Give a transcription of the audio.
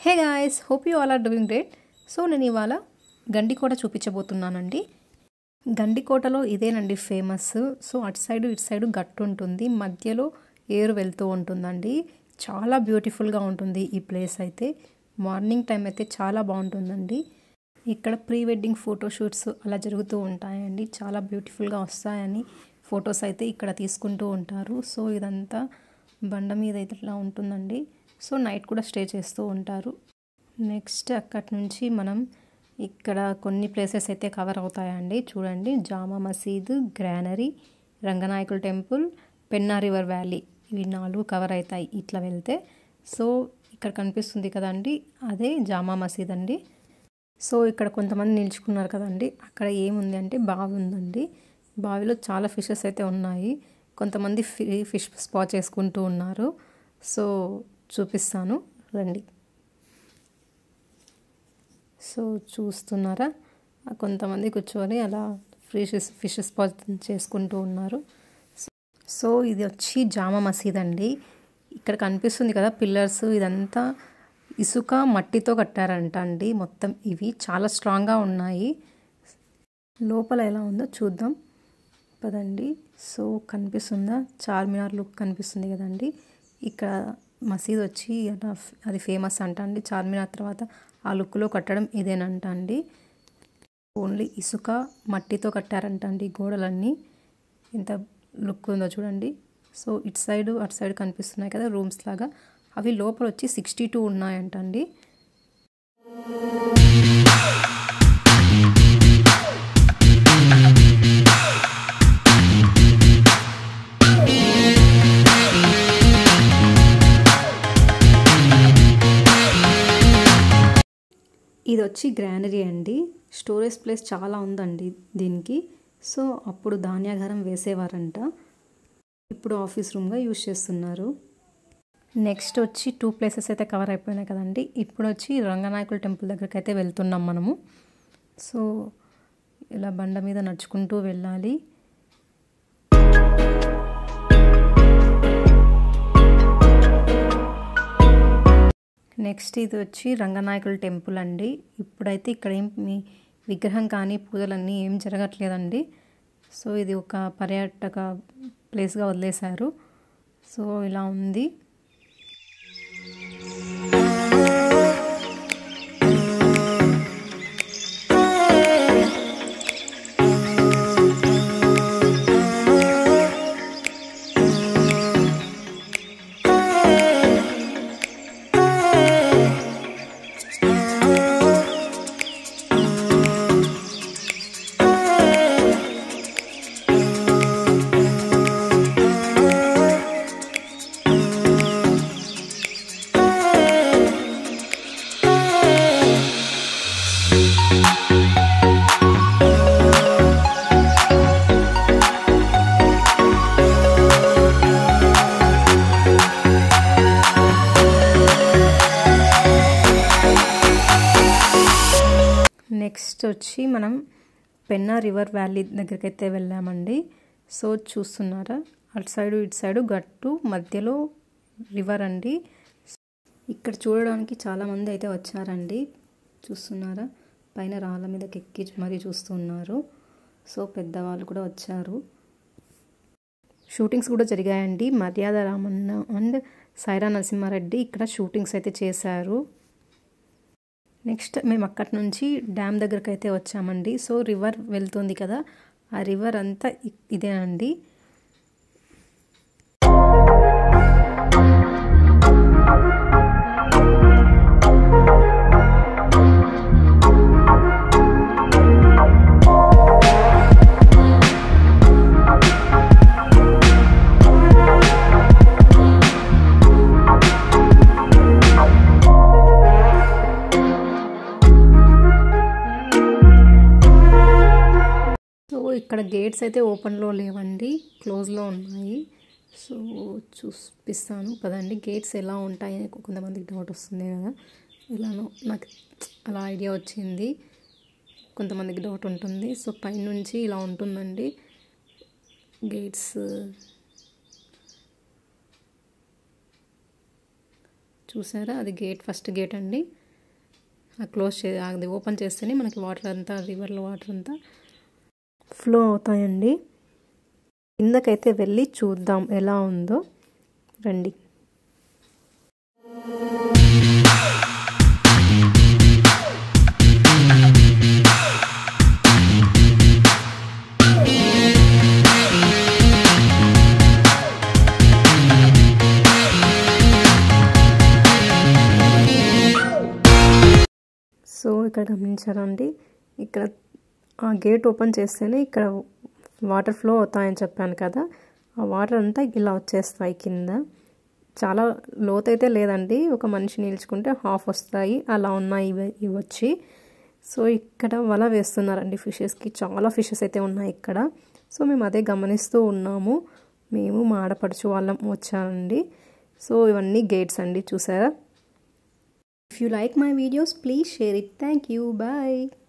Hey guys, hope you all are doing great. So నేను ఇవాళ గండికోట చూపించబోతున్నానండి. గండికోటలో ఇదేనండి ఫేమస్. సో అటు సైడు ఇటు సైడు గట్టు ఉంటుంది, మధ్యలో ఏరు వెళ్తూ ఉంటుందండి. చాలా బ్యూటిఫుల్గా ఉంటుంది ఈ ప్లేస్ అయితే. మార్నింగ్ టైం అయితే చాలా బాగుంటుందండి. ఇక్కడ ప్రీ వెడ్డింగ్ ఫోటోషూట్స్ అలా జరుగుతూ ఉంటాయండి. చాలా బ్యూటిఫుల్గా వస్తాయని ఫొటోస్ అయితే ఇక్కడ తీసుకుంటూ ఉంటారు. సో ఇదంతా బండ మీద అయితే ఇట్లా ఉంటుందండి. సో నైట్ కూడా స్టే చేస్తూ ఉంటారు. నెక్స్ట్ అక్కడి నుంచి మనం ఇక్కడ కొన్ని ప్లేసెస్ అయితే కవర్ అవుతాయండి. చూడండి, జామా మసీదు, గ్రానరీ, రంగనాయకుల టెంపుల్, పెన్నా రివర్ వ్యాలీ, ఇవి 4 కవర్ అవుతాయి ఇట్లా వెళ్తే. సో ఇక్కడ కనిపిస్తుంది కదండి, అదే జామా మసీద్ అండి. సో ఇక్కడ కొంతమంది నిల్చుకున్నారు కదండి, అక్కడ ఏముంది అంటే బావి ఉందండి. బావిలో చాలా ఫిషెస్ అయితే ఉన్నాయి. కొంతమంది ఫిష్ స్పా చేసుకుంటూ ఉన్నారు. సో చూపిస్తాను రండి. సో చూస్తున్నారా, కొంతమంది కూర్చొని అలా ఫిష్ స్పా చేసుకుంటూ ఉన్నారు. సో ఇది వచ్చి జామా మసీద్ అండి. ఇక్కడ కనిపిస్తుంది కదా పిల్లర్స్, ఇదంతా ఇసుక మట్టితో కట్టారంట అండి. మొత్తం ఇవి చాలా స్ట్రాంగ్గా ఉన్నాయి. లోపల ఎలా ఉందో చూద్దాం పదండి. సో కనిపిస్తుందా, చార్మినార్ లుక్ కనిపిస్తుంది కదండి. ఇక్కడ మసీద్ వచ్చి అది ఫేమస్ అంట అండి. చార్మినార్ తర్వాత ఆ లుక్లో కట్టడం ఇదేనంట అండి. ఓన్లీ ఇసుక మట్టితో కట్టారంట అండి గోడలన్నీ. ఎంత లుక్ ఉందో చూడండి. సో ఇటు సైడు అటు సైడ్ కనిపిస్తున్నాయి కదా రూమ్స్ లాగా, అవి లోపల వచ్చి 62 ఉన్నాయంట అండి. ఇది వచ్చి గ్రానరీ అండి. స్టోరేజ్ ప్లేస్ చాలా ఉందండి దీనికి. సో అప్పుడు ధాన్యాగారం వేసేవారంట, ఇప్పుడు ఆఫీస్ రూమ్గా యూజ్ చేస్తున్నారు. నెక్స్ట్ వచ్చి 2 ప్లేసెస్ అయితే కవర్ అయిపోయినాయి కదండి. ఇప్పుడు వచ్చి రంగనాయకుల టెంపుల్ దగ్గరికి అయితే వెళ్తున్నాం మనము. సో ఇలా బండ మీద నడుచుకుంటూ వెళ్ళాలి. నెక్స్ట్ ఇది వచ్చి రంగనాయకుల టెంపుల్ అండి. ఇప్పుడైతే ఇక్కడ మీ విగ్రహం కానీ పూజలన్నీ ఏం జరగట్లేదండి. సో ఇది ఒక పర్యాటక ప్లేస్గా వదిలేశారు. సో ఇలా ఉంది. నెక్స్ట్ వచ్చి మనం పెన్నా రివర్ వ్యాలీ దగ్గరికి అయితే వెళ్ళామండి. సో చూస్తున్నారా, అటు సైడు ఇటు సైడు గట్టు, మధ్యలో రివర్ అండి. ఇక్కడ చూడడానికి చాలామంది అయితే వచ్చారండి. చూస్తున్నారా, పైన రాళ్ళ మీదకి ఎక్కి మరీ చూస్తున్నారు. సో పెద్దవాళ్ళు కూడా వచ్చారు. షూటింగ్స్ కూడా జరిగాయండి. మర్యాద రామన్న అండ్ సైరా నరసింహారెడ్డి ఇక్కడ షూటింగ్స్ అయితే చేశారు. నెక్స్ట్ మేము అక్కడి నుంచి డ్యామ్ దగ్గరికి అయితే వచ్చామండి. సో రివర్ వెళ్తుంది కదా, ఆ రివర్ అంతా ఇదేనండి. ఇక్కడ గేట్స్ అయితే ఓపెన్లో లేవండి, క్లోజ్లో ఉన్నాయి. సో చూపిస్తాను పదండి. గేట్స్ ఎలా ఉంటాయని కొంతమందికి డౌట్ వస్తుంది కదా, ఇలానో నాకు అలా ఐడియా వచ్చింది. కొంతమందికి డౌట్ ఉంటుంది. సో పైనుంచి ఇలా ఉంటుందండి గేట్స్. చూసారా, అది గేట్, ఫస్ట్ గేట్ అండి. అది ఓపెన్ చేస్తేనే మనకి వాటర్ అంతా, రివర్లో వాటర్ అంతా ఫ్లో అవుతాయండి. కిందకైతే వెళ్ళి చూద్దాం ఎలా ఉందో, రండి. సో ఇక్కడ గమనించారండి, ఇక్కడ ఆ గేట్ ఓపెన్ చేస్తేనే ఇక్కడ వాటర్ ఫ్లో అవుతాయని చెప్పాను కదా, ఆ వాటర్ అంతా ఇలా వచ్చేస్తాయి కింద. చాలా లోతైతే లేదండి, ఒక మనిషి నిల్చుకుంటే హాఫ్ వస్తాయి, అలా ఉన్నాయి ఇవి వచ్చి. సో ఇక్కడ వల వేస్తున్నారండి ఫిషెస్కి, చాలా ఫిషెస్ అయితే ఉన్నాయి ఇక్కడ. సో మేము అదే గమనిస్తూ ఉన్నాము, మేము మా ఆడపడుచు వాళ్ళం వచ్చానండి. సో ఇవన్నీ గేట్స్ అండి, చూసారా. If you like my videos, please share it. Thank you. Bye.